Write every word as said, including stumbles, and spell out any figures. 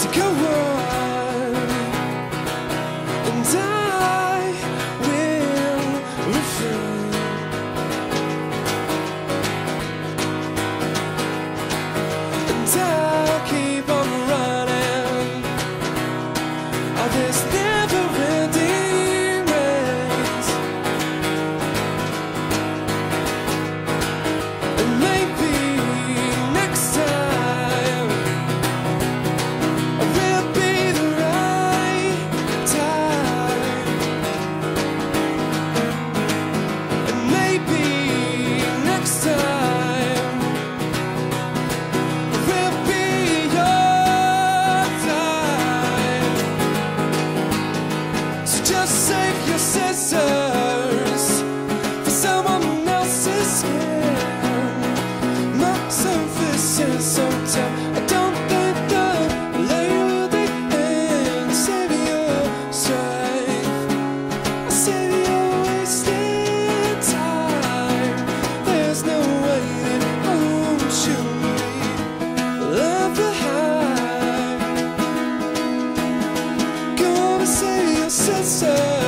go on, and I will refrain. And I'll keep on running of this never-ending race. And maybe next time will be the right time. And maybe next time will be your time. So just save your scissors for someone else's skin. My surface is so tough, I don't think the layer will be in. Save your strength, save your wasted time. There's no way that I won't you leave love behind. Gonna save your scissors